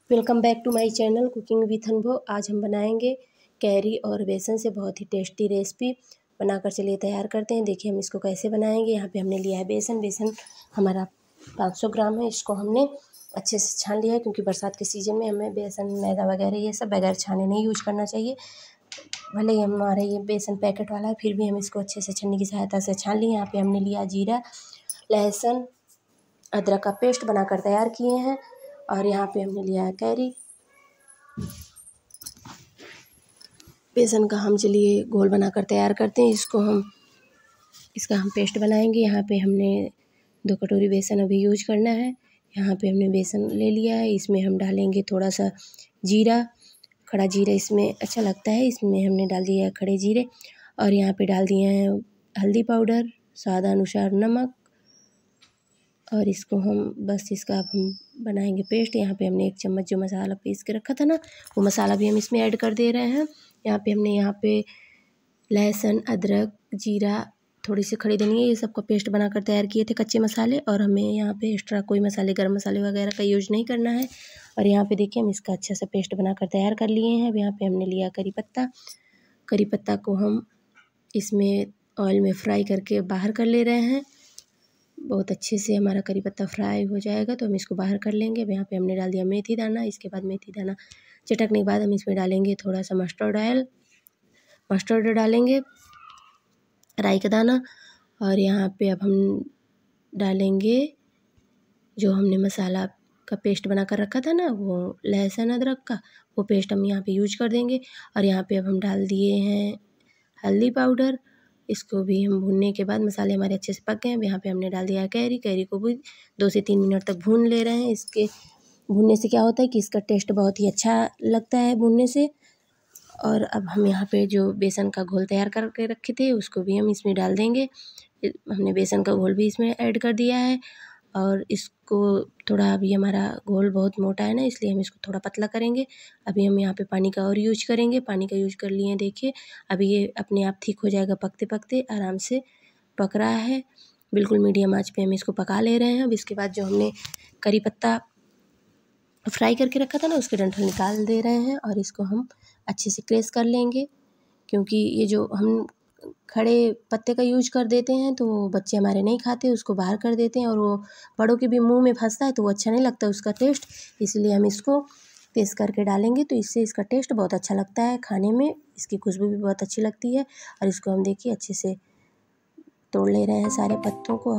Welcome back to my channel cooking with Anubhav. आज हम बनाएंगे कैरी और बेसन से बहुत ही टेस्टी रेसिपी। बनाकर चलिए तैयार करते हैं। देखिए हम इसको कैसे बनाएंगे। यहाँ पे हमने लिया है बेसन हमारा 500 ग्राम है। इसको हमने अच्छे से छान लिया है, क्योंकि बरसात के सीज़न में हमें बेसन मैदा वगैरह ये सब बगैर छाने नहीं यूज करना चाहिए। भले ही हमारा ये बेसन पैकेट वाला है, फिर भी हम इसको अच्छे से छन्नी की सहायता से छान लिए। यहाँ पे हमने लिया जीरा, लहसुन, अदरक का पेस्ट बनाकर तैयार किए हैं। और यहाँ पे हमने लिया है कैरी। बेसन का हम चलिए घोल बनाकर तैयार करते हैं। इसका हम पेस्ट बनाएंगे। यहाँ पे हमने 2 कटोरी बेसन अभी यूज करना है। यहाँ पे हमने बेसन ले लिया है। इसमें हम डालेंगे थोड़ा सा जीरा, खड़ा जीरा इसमें अच्छा लगता है, इसमें हमने डाल दिया है खड़े जीरे। और यहाँ पे डाल दिए हैं हल्दी पाउडर, स्वाद अनुसार नमक। और इसको इसका अब हम बनाएंगे पेस्ट। यहाँ पे हमने 1 चम्मच जो मसाला पीस के रखा था ना, वो मसाला भी हम इसमें ऐड कर दे रहे हैं। यहाँ पे लहसुन, अदरक, जीरा, थोड़ी सी खड़ी धनिया, ये सबका पेस्ट बनाकर तैयार किए थे कच्चे मसाले। और हमें यहाँ पे एक्स्ट्रा कोई मसाले, गरम मसाले वगैरह का यूज नहीं करना है। और यहाँ पे देखिए हम इसका अच्छा सा पेस्ट बनाकर तैयार कर लिए हैं। अब यहाँ पे हमने लिया करी पत्ता को हम इसमें ऑयल में फ्राई करके बाहर कर ले रहे हैं। बहुत अच्छे से हमारा करी पत्ता फ्राई हो जाएगा तो हम इसको बाहर कर लेंगे। अब यहाँ पे हमने डाल दिया मेथी दाना। इसके बाद मेथी दाना चटकने के बाद हम इसमें डालेंगे थोड़ा सा मस्टर्ड डालेंगे, राई का दाना। और यहाँ पे अब हम डालेंगे जो हमने मसाला का पेस्ट बनाकर रखा था ना, वो लहसुन अदरक का, वो पेस्ट हम यहाँ पे यूज कर देंगे। और यहाँ पे अब हम डाल दिए हैं हल्दी पाउडर। इसको भी हम भूनने के बाद मसाले हमारे अच्छे से पक गए हैं। अब यहाँ पे हमने डाल दिया है कैरी को भी 2 से 3 मिनट तक भून ले रहे हैं। इसके भूनने से क्या होता है कि इसका टेस्ट बहुत ही अच्छा लगता है भूनने से। और अब हम यहाँ पे जो बेसन का घोल तैयार करके रखे थे उसको भी हम इसमें डाल देंगे। हमने बेसन का घोल भी इसमें ऐड कर दिया है। और इसको थोड़ा, अभी हमारा घोल बहुत मोटा है ना, इसलिए हम इसको थोड़ा पतला करेंगे। अभी हम यहाँ पे पानी का और यूज करेंगे। पानी का यूज कर लिए हैं। देखिए अभी ये अपने आप ठीक हो जाएगा, पकते पकते आराम से पक रहा है। बिल्कुल मीडियम आंच पे हम इसको पका ले रहे हैं। अब इसके बाद जो हमने करी पत्ता फ्राई करके रखा था ना, उसके डंठल निकाल दे रहे हैं। और इसको हम अच्छे से क्रश कर लेंगे, क्योंकि ये जो हम खड़े पत्ते का यूज कर देते हैं तो बच्चे हमारे नहीं खाते, उसको बाहर कर देते हैं। और वो बड़ों के भी मुंह में फंसता है तो वो अच्छा नहीं लगता उसका टेस्ट। इसलिए हम इसको पेस्ट करके डालेंगे तो इससे इसका टेस्ट बहुत अच्छा लगता है खाने में। इसकी खुशबू भी बहुत अच्छी लगती है। और इसको हम देखिए अच्छे से तोड़ ले रहे हैं सारे पत्तों को।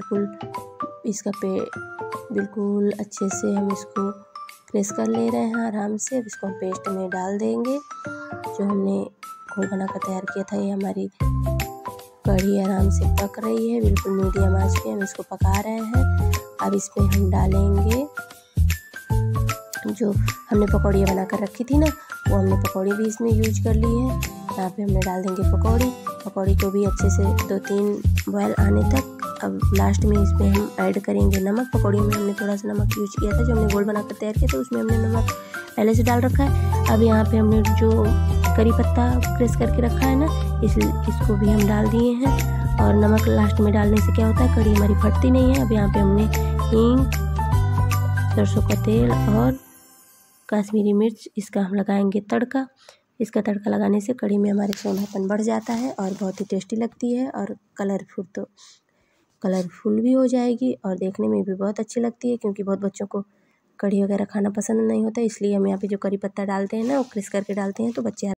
बिल्कुल अच्छे से हम इसको प्रेस कर ले रहे हैं आराम से। अब इसको हम पेस्ट में डाल देंगे जो हमने घोल बनाकर तैयार किया था। ये हमारी कढ़ी आराम से पक रही है, बिल्कुल मीडियम आंच पे हम इसको पका रहे हैं। अब इसमें हम डालेंगे जो हमने पकौड़ियाँ बनाकर रखी थी ना, वो हमने पकौड़ी भी इसमें यूज कर ली है। यहाँ पे हमने डाल देंगे पकौड़ी को भी अच्छे से 2-3 बॉयल आने तक। अब लास्ट में इसमें हम ऐड करेंगे नमक। पकौड़ी में हमने थोड़ा सा नमक यूज किया था, जो हमने घोल बनाकर तैयार किया था उसमें हमने नमक पहले से डाल रखा है। अब यहाँ पे हमने जो करी पत्ता क्रश करके रखा है ना, इसको भी हम डाल दिए हैं। और नमक लास्ट में डालने से क्या होता है, कढ़ी हमारी फटती नहीं है। अब यहाँ पे हमने हींग, सरसों का तेल और कश्मीरी मिर्च, इसका हम लगाएंगे तड़का। इसका तड़का लगाने से कढ़ी में हमारे सोंधापन बढ़ जाता है और बहुत ही टेस्टी लगती है। और कलरफुल भी हो जाएगी और देखने में भी बहुत अच्छी लगती है, क्योंकि बहुत बच्चों को कढ़ी वगैरह खाना पसंद नहीं होता। इसलिए हम यहाँ पे जो करी पत्ता डालते हैं ना, वो क्रश करके डालते हैं तो बच्चे